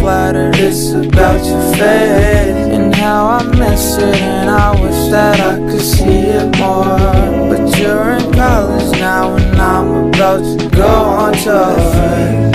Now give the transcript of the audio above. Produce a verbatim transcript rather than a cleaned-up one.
flattered, it's about your face and how I miss it, and I wish that I could see it more. But you're in college now and I'm about to go on tour.